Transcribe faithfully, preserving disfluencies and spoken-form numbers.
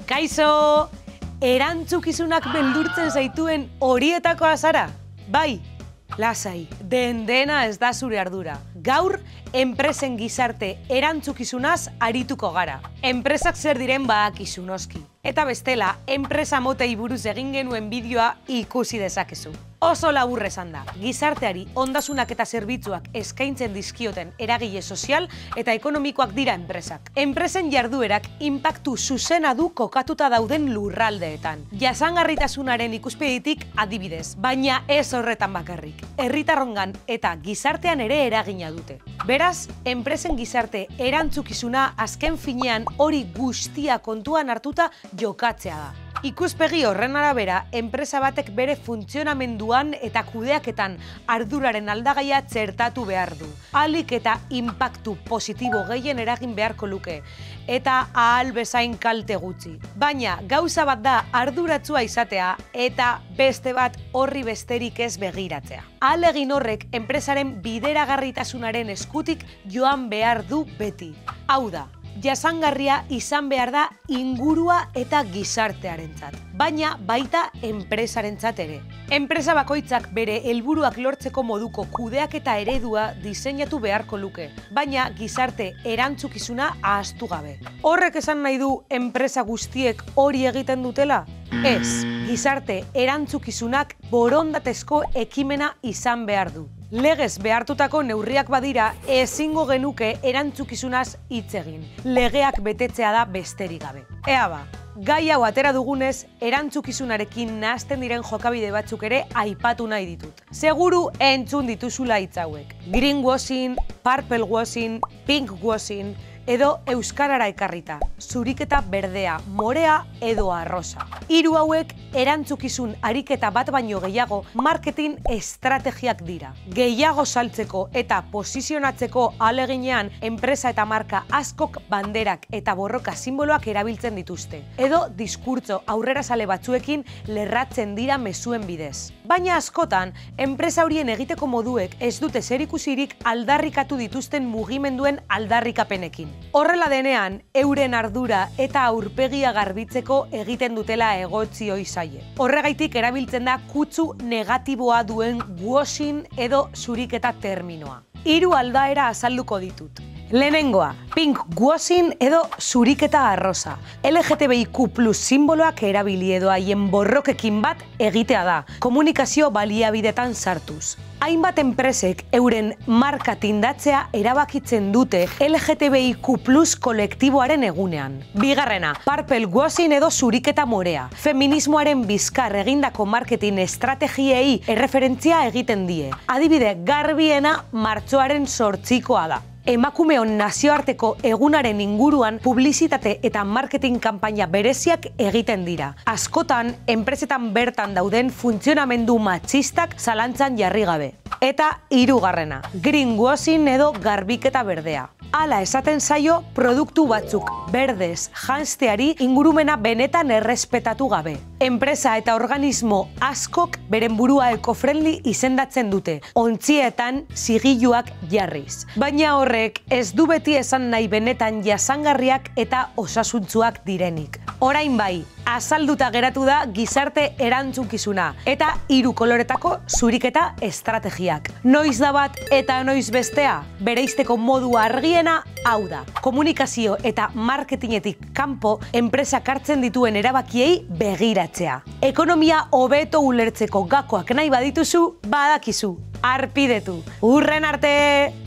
Kaixo, erantzukizunak beldurtzen zaituen horietakoa zara? Bai, lasai, den dena ez da zure ardura. Gaur, enpresen gizarte erantzukizunaz arituko gara. Enpresak zer diren badakizu noski. Eta bestela, enpresa motei buruz egin genuen bideoa ikusi dezakezu. Oso labur esan da, gizarteari ondasunak eta zerbitzuak eskaintzen dizkioten eragile sozial eta ekonomikoak dira enpresak. Enpresen jarduerak inpaktu zuzena du kokatuta dauden lurraldeetan. Jasangarritasunaren ikuspegitik adibidez, baina ez horretan bakarrik. Herritarrongan eta gizartean ere eragina dute. Beraz, enpresen gizarte erantzukizuna azken finean hori guztia kontuan hartuta jokatzea da. Ikuspegi horren arabera, enpresa batek bere funtzionamenduan eta kudeaketan arduraren aldagaia txertatu behar du. Ahalik eta inpaktu positibo gehien eragin beharko luke, eta ahal bezain kalte gutxi. Baina, gauza bat da arduratsua izatea eta beste bat horri besterik ez begiratzea. Ahalegin horrek enpresaren bideragarritasunaren eskutik joan behar du beti. Hau da, jasangarria izan behar da ingurua eta gizartearentzat, baina baita enpresarentzat ere. Enpresa bakoitzak bere helburuak lortzeko moduko kudeaketa eredua diseinatu beharko luke, baina gizarte erantzukizuna ahaztu gabe. Horrek esan nahi du enpresa guztiek hori egiten dutela? Ez, gizarte erantzukizunak borondatezko ekimena izan behar du. Legez behartutako neurriak badira, ezingo genuke erantzukizunaz hitz egin. Legeak betetzea da besterik gabe. Ea ba, gai hau atera dugunez, erantzukizunarekin nahasten diren jokabide batzuk ere aipatu nahi ditut. Seguru entzun dituzula hitz hauek. Greenwashing, purple washing, pink washing, edo euskarara ekarrita, zuriketa berdea, morea edo arrosa. Hiru hauek erantzukizun ariketa bat baino gehiago marketing estrategiak dira. Gehiago saltzeko eta posizionatzeko ahaleginean enpresa eta marka askok banderak eta borroka simboloak erabiltzen dituzte. Edo diskurtso aurrerazale batzuekin lerratzen dira mezuen bidez. Baina askotan, enpresa horien egiteko moduek ez dute zerikusirik aldarrikatu dituzten mugimenduen aldarrikapenekin. Horrela denean, euren ardura eta aurpegia garbitzeko egiten dutela egotzi ohi zaie. Horregaitik erabiltzen da kutsu negatiboa duen washing edo zuriketa terminoa. Hiru aldaera azalduko ditut. Lehenengoa, pink washing edo zuriketa arrosa. L G T B I Q plus simboloak erabili edo haien borrokekin bat egitea da, komunikazio baliabidetan sartuz. Hainbat enpresek euren marka tindatzea erabakitzen dute L G T B I Q plus kolektiboaren egunean. Bigarrena, purple washing edo zuriketa morea. Feminismoaren bizkar egindako marketing estrategiei erreferentzia egiten die. Adibide garbiena martxoaren zortzikoa da. Emakumeon nazioarteko egunaren inguruan publizitate eta marketing kanpaina bereziak egiten dira. Askotan, enpresetan bertan dauden funtzionamendu matxistak zalantzan jarri gabe. Eta hirugarrena, greenwashing edo garbiketa berdea. Hala esaten zaio produktu batzuk berdez janzteari ingurumena benetan errespetatu gabe. Enpresa eta organismo askok beren burua eco-friendly izendatzen dute, ontzietan zigiluak jarriz. Baina horrek ez du beti esan nahi benetan jasangarriak eta osasuntsuak direnik. Orain bai, azalduta geratu da gizarte erantzukizuna eta hiru koloretako zuriketa estrategiak. Noiz da bat eta noiz bestea, bereizteko modu argiena hau da. Komunikazio eta marketingetik kanpo enpresak hartzen dituen erabakiei begiratzea. Ekonomia hobeto ulertzeko gakoak nahi badituzu, badakizu, arpidetu. Hurren arte!